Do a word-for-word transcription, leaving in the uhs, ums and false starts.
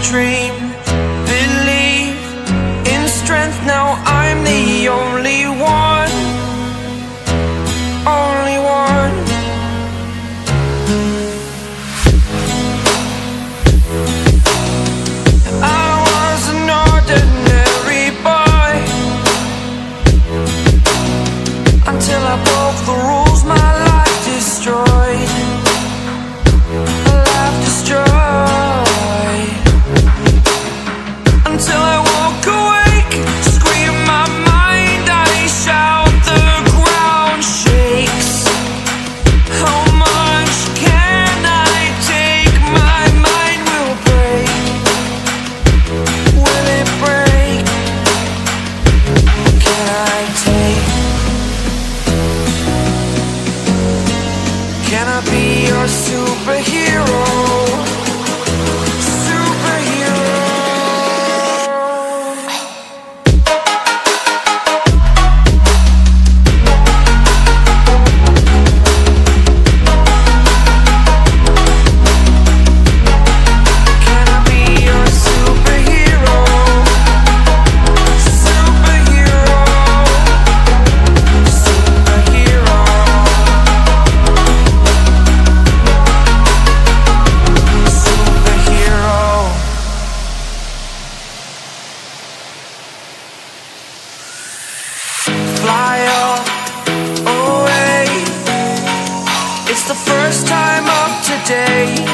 dream, believe in strength. Now I'm the only one, only one. I was an ordinary boy until I broke the rules, my life destroyed, life destroyed. Until I walk awake, scream my mind, I shout, the ground shakes. How much can I take? My mind will break. Will it break? Can I take? Can I be your superhero? Fly all away. It's the first time of today.